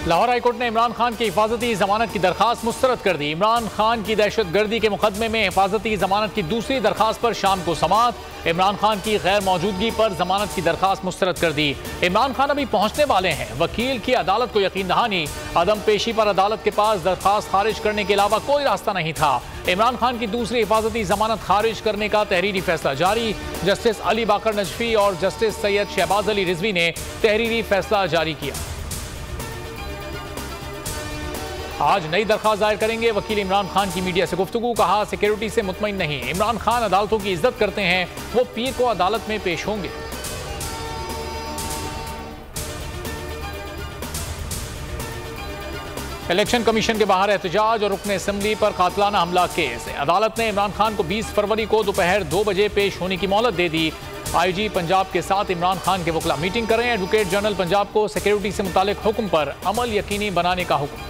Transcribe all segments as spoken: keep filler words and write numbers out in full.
Lahore high court ने इमरान खान की हिफाजती जमानत की दरखास्त मुस्तरद कर दी। इमरान खान की दहशत गर्दी के मुकदमे में हिफाजती जमानत की दूसरी दरखास्त पर शाम को समाअत। इमरान खान की गैर मौजूदगी पर जमानत की दरखास्त मुस्तरद कर दी। इमरान खान अभी पहुंचने वाले हैं। वकील की अदालत को यकीन दहानी, अदम पेशी पर अदालत के पास दरखास्त खारिज करने के अलावा कोई रास्ता नहीं था। इमरान खान की दूसरी हिफाजती जमानत खारिज करने का तहरीरी फैसला जारी। जस्टिस अली बाकर नजफी और जस्टिस सैयद शहबाज अली रिजवी ने तहरीरी फैसला जारी किया। आज नई दरखास्त दायर करेंगे वकील इमरान खान की मीडिया से गुफ्तगू। कहा, सिक्योरिटी से मुतमईन नहीं। इमरान खान अदालतों की इज्जत करते हैं, वो पीर को अदालत में पेश होंगे। इलेक्शन कमीशन के बाहर एहतजाज और रुकन असम्बली पर कातलाना हमला केस। अदालत ने इमरान खान को बीस फरवरी को दोपहर दो बजे पेश होने की मोहलत दे दी। आई जी पंजाब के साथ इमरान खान के वकला मीटिंग करें। एडवोकेट जनरल पंजाब को सिक्योरिटी से मुतालिक हुक्म पर अमल यकीनी बनाने का हुक्म।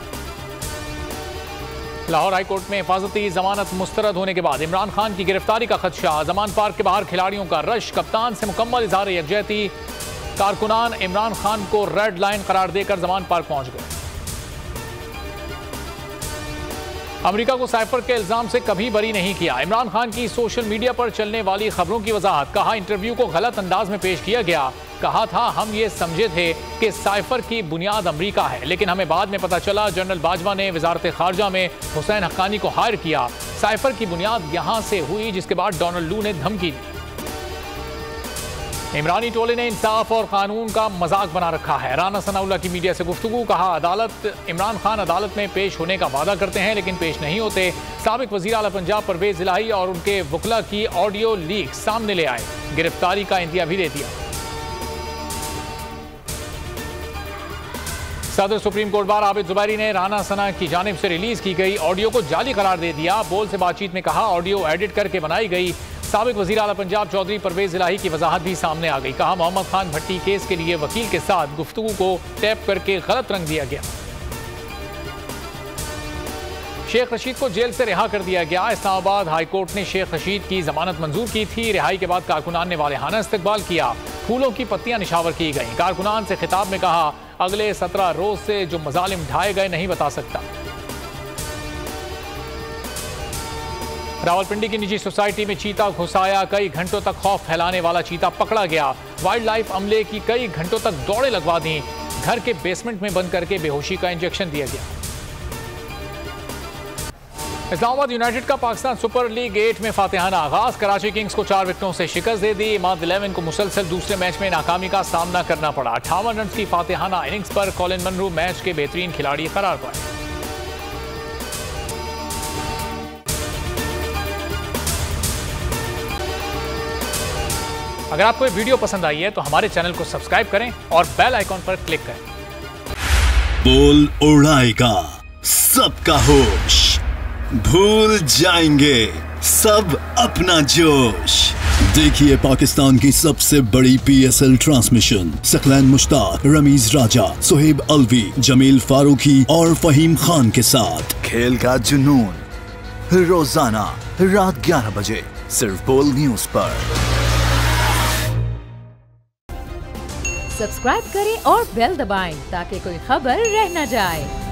लाहौर हाईकोर्ट में हिफाजती जमानत मुस्तरद होने के बाद इमरान खान की गिरफ्तारी का खदशा। जमान पार्क के बाहर खिलाड़ियों का रश। कप्तान से मुकम्मल इजहार यकजहती। कारकुनान इमरान खान को रेड लाइन करार देकर जमान पार्क पहुंच गए। अमेरिका को साइफर के इल्जाम से कभी बरी नहीं किया। इमरान खान की सोशल मीडिया पर चलने वाली खबरों की वजाहत। कहा, इंटरव्यू को गलत अंदाज में पेश किया गया। कहा था, हम ये समझे थे कि साइफर की बुनियाद अमेरिका है, लेकिन हमें बाद में पता चला जनरल बाजवा ने वजारत खारजा में हुसैन हक्कानी को हायर किया। साइफर की बुनियाद यहां से हुई, जिसके बाद डोनाल्ड लू ने धमकी दी। इमरानी टोले ने इंसाफ और कानून का मजाक बना रखा है। राना सनाउल्लाह की मीडिया से गुफ्तगू। कहा, अदालत इमरान खान अदालत में पेश होने का वादा करते हैं लेकिन पेश नहीं होते। साबिक वजीर आला पंजाब परवेज इलाही और उनके वकला की ऑडियो लीक सामने ले आए। गिरफ्तारी का इंदिया भी दे दिया। सदर supreme court bar Abid Zuberi ने राना सना की जानिब से रिलीज की गई ऑडियो को जाली करार दे दिया। बोल से बातचीत में कहा, ऑडियो एडिट करके बनाई गई। साबिक वजीर आला पंजाब चौधरी परवेज इलाही की वजाहत भी सामने आ गई। कहा, मोहम्मद खान भट्टी केस के लिए वकील के साथ गुफ्तगू को टैप करके गलत रंग दिया गया। शेख रशीद को जेल से रिहा कर दिया गया। इस्लामाबाद हाईकोर्ट ने शेख रशीद की जमानत मंजूर की थी। रिहाई के बाद कारकुनान ने वालेहाना इस्तकबाल किया। फूलों की पत्तियां निशावर की गईं। कारकुनान से खिताब में कहा, अगले सत्रह रोज से जो मजालिम ढाए गए नहीं बता सकता। रावलपिंडी की निजी सोसाइटी में चीता घुसाया। कई घंटों तक खौफ फैलाने वाला चीता पकड़ा गया। वाइल्ड लाइफ अमले की कई घंटों तक दौड़े लगवा दी। घर के बेसमेंट में बंद करके बेहोशी का इंजेक्शन दिया गया। इस्लामाबाद यूनाइटेड का पाकिस्तान सुपर लीग एट में फातिहाना आगाज। कराची किंग्स को चार विकेटों से शिकस्त दे दी। इमाद इलेवन को मुसलसल दूसरे मैच में नाकामी का सामना करना पड़ा। अट्ठावन रन की फातिहाना इनिंग्स पर कॉलिन मनरू मैच के बेहतरीन खिलाड़ी करार पाए। अगर आपको ये वीडियो पसंद आई है तो हमारे चैनल को सब्सक्राइब करें और बेल आइकॉन पर क्लिक करें। बोल उड़ाएगा सबका होश, भूल जाएंगे सब अपना जोश। देखिए पाकिस्तान की सबसे बड़ी P S L transmission Saqlain Mushtaq, Rameez Raja, Suhaib Alvi, Jamil Farooqi और फहीम खान के साथ खेल का जुनून रोजाना रात ग्यारह बजे सिर्फ बोल न्यूज पर। सब्सक्राइब करें और बेल दबाएं ताकि कोई खबर रह न जाए।